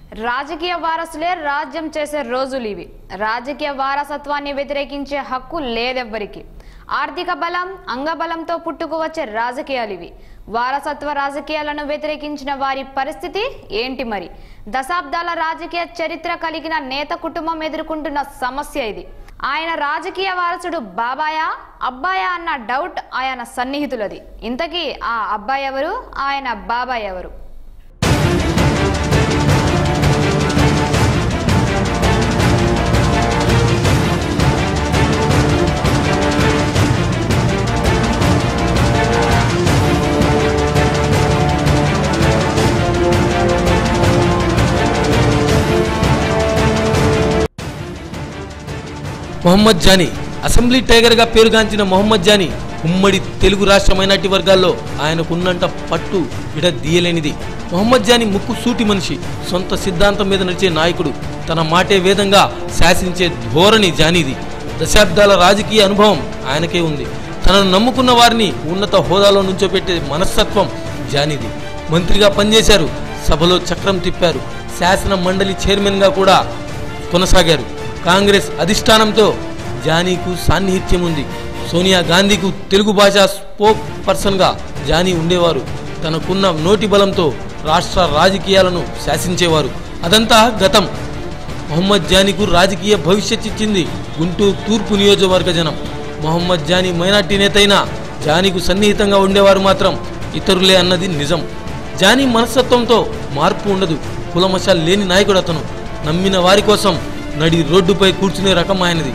రాజకీయ వారసులే రాజ్యం చేసే రోజులు ఇవి. రాజకీయ వారసత్వాన్ని వ్యతిరేకించే హక్కు లేదెవ్వరికి. ఆర్థిక బలం, అంగబలంతో పుట్టుకు వచ్చే రాజకీయాలు ఇవి. వారసత్వ రాజకీయాలను వ్యతిరేకించిన వారి పరిస్థితి ఏంటి మరి? దశాబ్దాల రాజకీయ చరిత్ర కలిగిన నేత కుటుంబం ఎదుర్కొంటున్న సమస్య ఇది. ఆయన రాజకీయ వారసుడు బాబాయా, అబ్బాయా అన్న డౌట్ ఆయన సన్నిహితులది. ఇంతకీ ఆ అబ్బాయి ఎవరు, ఆయన బాబాయ్ ఎవరు? మొహమ్మద్ జానీ అసెంబ్లీ టైగర్గా పేరుగాంచిన మొహమ్మద్ జానీ ఉమ్మడి తెలుగు రాష్ట్ర మైనార్టీ వర్గాల్లో ఆయనకున్నంత పట్టు విడదీయలేనిది. మొహమ్మద్ జానీ ముక్కు సూటి మనిషి, సొంత సిద్ధాంతం మీద నడిచే నాయకుడు, తన మాటే వేదంగా శాసించే ధోరణి జానీది. దశాబ్దాల రాజకీయ అనుభవం ఆయనకే ఉంది. తనను నమ్ముకున్న వారిని ఉన్నత హోదాలో నుంచోపెట్టే మనస్తత్వం జానీది. మంత్రిగా పనిచేశారు, సభలో చక్రం తిప్పారు, శాసన మండలి చైర్మన్గా కూడా కొనసాగారు. కాంగ్రెస్ అధిష్టానంతో జానీకు సాన్నిహిత్యం ఉంది. సోనియా గాంధీకు తెలుగు భాష స్పోక్ పర్సన్గా జానీ ఉండేవారు. తనకున్న నోటి బలంతో రాష్ట్ర రాజకీయాలను శాసించేవారు. అదంతా గతం. మొహమ్మద్ జానీకు రాజకీయ భవిష్యత్ ఇచ్చింది గుంటూరు తూర్పు నియోజకవర్గ జనం. మొహమ్మద్ జానీ మైనార్టీ నేత అయినా జానీకు సన్నిహితంగా ఉండేవారు మాత్రం ఇతరులే అన్నది నిజం. జానీ మనస్తత్వంతో మార్పు ఉండదు. కులమశాలు లేని నాయకుడు అతను. నమ్మిన వారి కోసం నడి రోడ్డుపై కూర్చునే రకం ఆయనది.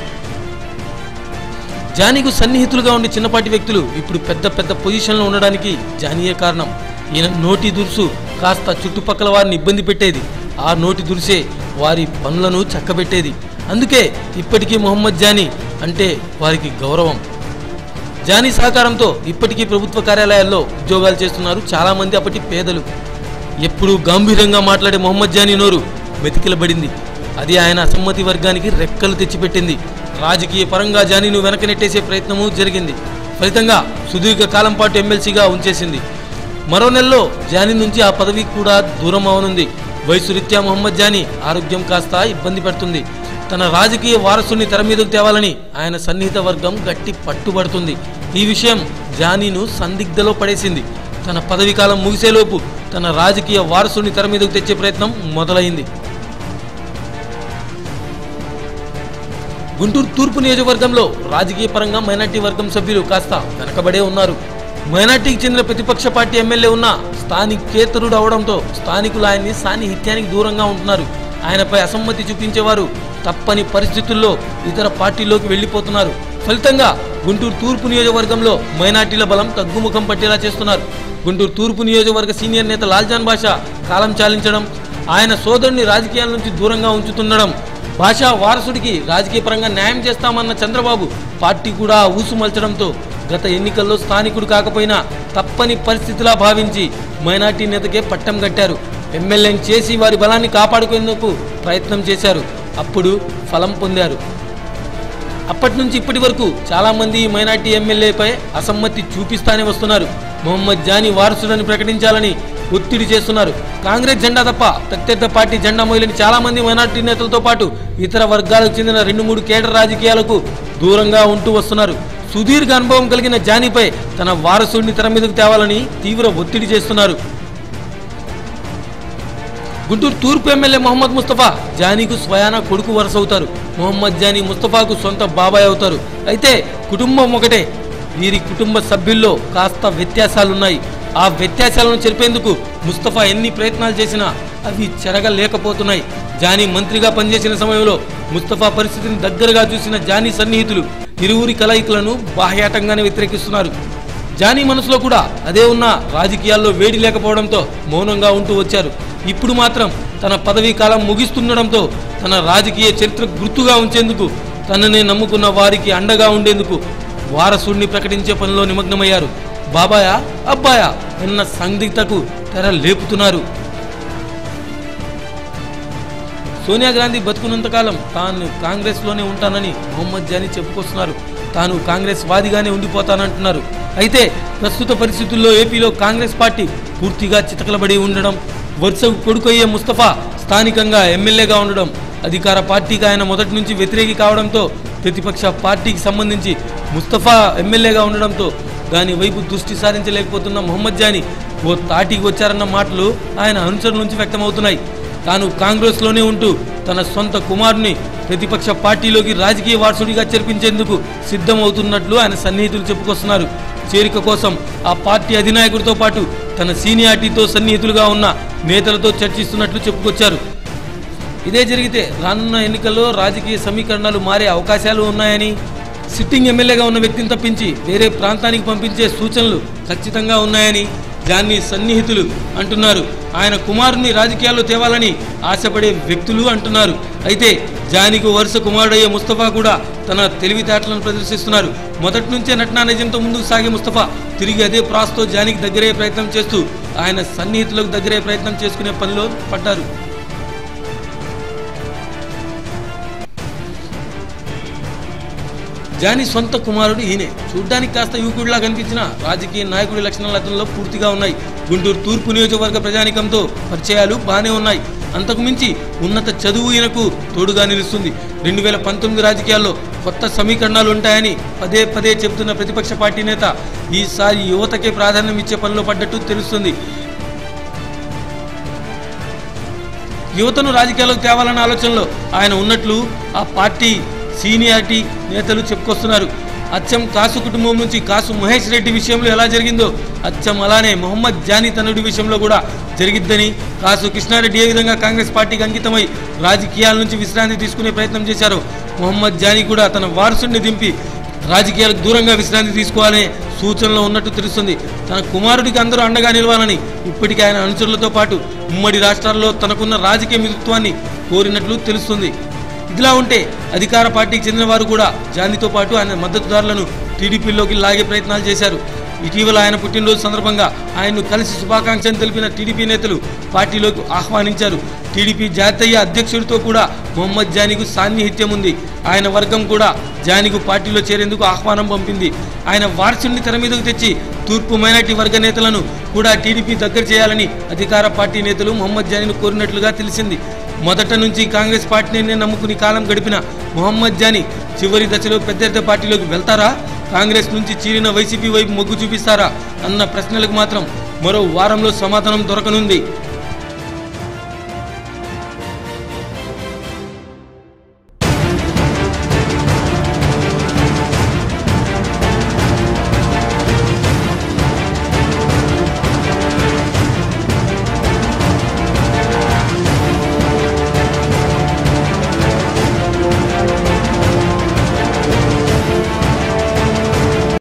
జానీకు సన్నిహితులుగా ఉండే చిన్నపాటి వ్యక్తులు ఇప్పుడు పెద్ద పెద్ద పొజిషన్లో ఉండడానికి జానీయే కారణం. ఈయన నోటి దురుసు కాస్త చుట్టుపక్కల వారిని ఇబ్బంది పెట్టేది. ఆ నోటి దురుసే వారి పనులను చక్కబెట్టేది. అందుకే ఇప్పటికీ మొహమ్మద్ జానీ అంటే వారికి గౌరవం. జానీ సహకారంతో ఇప్పటికీ ప్రభుత్వ కార్యాలయాల్లో ఉద్యోగాలు చేస్తున్నారు చాలామంది అప్పటి పేదలు. ఎప్పుడూ గంభీరంగా మాట్లాడే మొహమ్మద్ జానీ నోరు మెతికిలబడింది. అది ఆయన అసమ్మతి వర్గానికి రెక్కలు తెచ్చిపెట్టింది. రాజకీయ పరంగా జానీను వెనకనెట్టేసే ప్రయత్నము జరిగింది. ఫలితంగా సుదీర్ఘ కాలం పాటు ఎమ్మెల్సీగా ఉంచేసింది. మరో నెలలో జానీ నుంచి ఆ పదవి కూడా దూరం అవనుంది. వయసు రీత్యా మొహమ్మద్ జానీ ఆరోగ్యం కాస్త ఇబ్బంది పెడుతుంది. తన రాజకీయ వారసుని తెర మీదకు తేవాలని ఆయన సన్నిహిత వర్గం గట్టి పట్టుబడుతుంది. ఈ విషయం జానీను సందిగ్ధలో పడేసింది. తన పదవి కాలం ముగిసేలోపు తన రాజకీయ వారసుని తెర మీదకు తెచ్చే ప్రయత్నం మొదలైంది. గుంటూరు తూర్పు నియోజకవర్గంలో రాజకీయ పరంగా మైనార్టీ వర్గం సభ్యులు కాస్త వెనకబడే ఉన్నారు. మైనార్టీకి చెందిన ప్రతిపక్ష పార్టీ ఎమ్మెల్యే ఉన్న స్థానికేతరుడు అవడంతో స్థానికులు ఆయన్ని సాన్నిహిత్యానికి దూరంగా ఉంటున్నారు. ఆయనపై అసమ్మతి చూపించేవారు తప్పని పరిస్థితుల్లో ఇతర పార్టీల్లోకి వెళ్లిపోతున్నారు. ఫలితంగా గుంటూరు తూర్పు నియోజకవర్గంలో మైనార్టీల బలం తగ్గుముఖం పట్టేలా చేస్తున్నారు. గుంటూరు తూర్పు నియోజకవర్గ సీనియర్ నేత లాల్జాన్ బాషా కాలం చాలించడం, ఆయన సోదరుని రాజకీయాల నుంచి దూరంగా ఉంచుతుండడం, భాషా వారసుడికి రాజకీయ పరంగా న్యాయం చేస్తామన్న చంద్రబాబు పార్టీ కూడా ఊసుమల్చడంతో గత ఎన్నికల్లో స్థానికుడు కాకపోయినా తప్పని పరిస్థితిలా భావించి మైనార్టీ నేతకే పట్టం కట్టారు. ఎమ్మెల్యేని చేసి వారి బలాన్ని కాపాడుకునేందుకు ప్రయత్నం చేశారు. అప్పుడు ఫలం పొందారు. అప్పటి నుంచి ఇప్పటి వరకు చాలామంది మైనార్టీ ఎమ్మెల్యేపై అసమ్మతి చూపిస్తానే వస్తున్నారు. మొహమ్మద్ జానీ వారసుడని ప్రకటించాలని ఒత్తిడి చేస్తున్నారు. కాంగ్రెస్ జెండా తప్ప ప్రత్యర్థ పార్టీ జెండా మోయలేని చాలా మంది మైనార్టీ నేతలతో పాటు ఇతర వర్గాలకు చెందిన 2-3 కేడర్ రాజకీయాలకు దూరంగా ఉంటూ వస్తున్నారు. సుదీర్ఘ అనుభవం కలిగిన జానీపై తన వారసుడిని తెర మీదకు తేవాలని తీవ్ర ఒత్తిడి చేస్తున్నారు. గుంటూరు తూర్పు ఎమ్మెల్యే మొహమ్మద్ ముస్తఫా జానీకు స్వయాన కొడుకు వరుస అవుతారు. మొహమ్మద్ జానీ ముస్తఫాకు సొంత బాబాయ్ అవుతారు. అయితే కుటుంబం ఒకటే. వీరి కుటుంబ సభ్యుల్లో కాస్త వ్యత్యాసాలున్నాయి. ఆ వ్యత్యాసాలను చెరిపేందుకు ముస్తఫా ఎన్ని ప్రయత్నాలు చేసినా అవి చెరగలేకపోతున్నాయి. జానీ మంత్రిగా పనిచేసిన సమయంలో ముస్తఫా పరిస్థితిని దగ్గరగా చూసిన జానీ సన్నిహితులు ఇరువురి కలయికలను బాహ్యాటంగానే వ్యతిరేకిస్తున్నారు. జానీ మనసులో కూడా అదే ఉన్నా రాజకీయాల్లో వేడి లేకపోవడంతో మౌనంగా ఉంటూ వచ్చారు. ఇప్పుడు మాత్రం తన పదవీ కాలం ముగిస్తుండడంతో తన రాజకీయ చరిత్ర గుర్తుగా ఉంచేందుకు, తననే నమ్ముకున్న వారికి అండగా ఉండేందుకు వారసుడిని ప్రకటించే పనిలో నిమగ్నమయ్యారు. బాబాయా, అబ్బాయా అన్న సందిగ్ధకు తెర లేపుతున్నారు. సోనియా గాంధీ బతుకున్నంతకాలం తాను కాంగ్రెస్లోనే ఉంటానని మొహమ్మద్ జానీ చెప్పుకొస్తున్నారు. తాను కాంగ్రెస్ వాదిగానే ఉండిపోతానంటున్నారు. అయితే ప్రస్తుత పరిస్థితుల్లో ఏపీలో కాంగ్రెస్ పార్టీ పూర్తిగా చితకలబడి ఉండడం, వరుసకు కొడుకయ్యే ముస్తఫా స్థానికంగా ఎమ్మెల్యేగా ఉండడం, అధికార పార్టీకి ఆయన మొదటి నుంచి వ్యతిరేకి కావడంతో ప్రతిపక్ష పార్టీకి సంబంధించి ముస్తఫా ఎమ్మెల్యేగా ఉండడంతో దాని వైపు దృష్టి సారించలేకపోతున్న మొహమ్మద్ జానీ ఓ తాటికి వచ్చారన్న మాటలు ఆయన అనుచరుల నుంచి వ్యక్తమవుతున్నాయి. తాను కాంగ్రెస్లోనే ఉంటూ తన సొంత కుమారుని ప్రతిపక్ష పార్టీలోకి రాజకీయ వారసుడిగా చేర్పించేందుకు సిద్ధమవుతున్నట్లు ఆయన సన్నిహితులు చెప్పుకొస్తున్నారు. చేరిక కోసం ఆ పార్టీ అధినాయకుడితో పాటు తన సీనియారిటీతో సన్నిహితులుగా ఉన్న నేతలతో చర్చిస్తున్నట్లు చెప్పుకొచ్చారు. ఇదే జరిగితే రానున్న ఎన్నికల్లో రాజకీయ సమీకరణాలు మారే అవకాశాలు ఉన్నాయని, సిట్టింగ్ ఎమ్మెల్యేగా ఉన్న వ్యక్తిని తప్పించి వేరే ప్రాంతానికి పంపించే సూచనలు ఖచ్చితంగా ఉన్నాయని జానీ సన్నిహితులు అంటున్నారు. ఆయన కుమారుని రాజకీయాల్లో తేవాలని ఆశపడే వ్యక్తులు అంటున్నారు. అయితే జానీకు వరుస కుమారుడయ్యే ముస్తఫా కూడా తన తెలివితేటలను ప్రదర్శిస్తున్నారు. మొదటి నుంచే నటనా నిజంతో ముందుకు సాగే ముస్తఫా తిరిగి అదే ప్రాస్తో జానీకి దగ్గరయ్యే ప్రయత్నం చేస్తూ ఆయన సన్నిహితులకు దగ్గరయ్యే ప్రయత్నం చేసుకునే పనిలో పడ్డారు. జానీ సొంత కుమారుడు ఈయనే. చూడ్డానికి కాస్త యువకుడిలా కనిపించిన రాజకీయ నాయకుడి లక్షణాలు అతనిలో పూర్తిగా ఉన్నాయి. గుంటూరు తూర్పు నియోజకవర్గ ప్రజానికంతో పరిచయాలు బాగానే ఉన్నాయి. అంతకు మించి ఉన్నత చదువు ఈయనకు తోడుగా నిలుస్తుంది. 2019 రాజకీయాల్లో కొత్త సమీకరణాలు ఉంటాయని పదే పదే చెబుతున్న ప్రతిపక్ష పార్టీ నేత ఈసారి యువతకే ప్రాధాన్యం ఇచ్చే పనిలో పడ్డట్టు తెలుస్తుంది. యువతను రాజకీయాలకు తేవాలన్న ఆలోచనలో ఆయన ఉన్నట్లు ఆ పార్టీ సీనియారిటీ నేతలు చెప్పుకొస్తున్నారు. అచ్చం కాసు కుటుంబం నుంచి కాసు మహేష్ రెడ్డి విషయంలో ఎలా జరిగిందో అచ్చం అలానే మొహమ్మద్ జానీ తనుడి విషయంలో కూడా జరిగిద్దని, కాసు కృష్ణారెడ్డి ఏ విధంగా కాంగ్రెస్ పార్టీకి అంకితమై రాజకీయాల నుంచి విశ్రాంతి తీసుకునే ప్రయత్నం చేశారో మొహమ్మద్ జానీ కూడా తన వారసుడిని దింపి రాజకీయాలకు దూరంగా విశ్రాంతి తీసుకోవాలనే సూచనలో ఉన్నట్టు తెలుస్తుంది. తన కుమారుడికి అందరూ అండగా నిలవాలని ఇప్పటికీ ఆయన అనుచరులతో పాటు ఉమ్మడి రాష్ట్రాల్లో తనకున్న రాజకీయ మిత్రత్వాన్ని కోరినట్లు తెలుస్తుంది. ఇదిలా ఉంటే అధికార పార్టీకి చెందిన వారు కూడా జానీతో పాటు ఆయన మద్దతుదారులను టీడీపీలోకి లాగే ప్రయత్నాలు చేశారు. ఇటీవల ఆయన పుట్టినరోజు సందర్భంగా ఆయన్ను కలిసి శుభాకాంక్షలు తెలిపిన టీడీపీ నేతలు పార్టీలోకి ఆహ్వానించారు. టీడీపీ జాతీయ అధ్యక్షుడితో కూడా మొహమ్మద్ జానీకు సాన్నిహిత్యం ఉంది. ఆయన వర్గం కూడా జానీకు పార్టీలో చేరేందుకు ఆహ్వానం పంపింది. ఆయన వారసుడిని తెర మీదకు తెచ్చి తూర్పు మైనార్టీ వర్గ నేతలను కూడా టీడీపీ దగ్గర చేయాలని అధికార పార్టీ నేతలు మొహమ్మద్ జానీని కోరినట్లుగా తెలిసింది. మొదట నుంచి కాంగ్రెస్ పార్టీని నమ్ముకుని కాలం గడిపిన మొహమ్మద్ జానీ చివరి దశలో పెద్ద పార్టీలోకి వెళ్తారా, కాంగ్రెస్ నుంచి చీలిన వైసీపీ వైపు మొగ్గు చూపిస్తారా అన్న ప్రశ్నలకు మాత్రం మరో వారంలో సమాధానం దొరకనుంది.